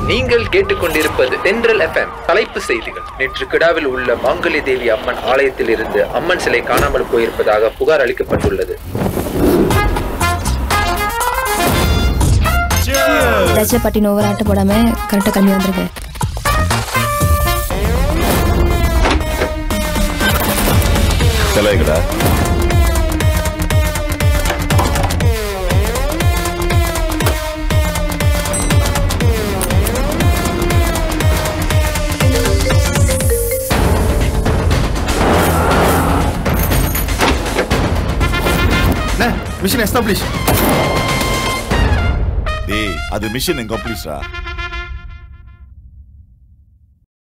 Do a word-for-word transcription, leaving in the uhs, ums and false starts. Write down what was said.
நீங்கள் கேட்டுக்கொண்டிருப்பது தென்றல் எஃப்எம். தலைப்பு செய்திகள். நேற்று கிடாவில் உள்ள மாங்கலி தேவி அம்மன் ஆலயத்தில் இருந்து அம்மன் சிலை காணாமல் போயிருப்பதாக புகார் அளிக்கப்பட்டுள்ளது. பட்டி நோவர் ஆட்ட போடாம கரெக்டா கம்மி வந்திருக்கு. தலைகடா Mission established. Hey, அது mission incomplete.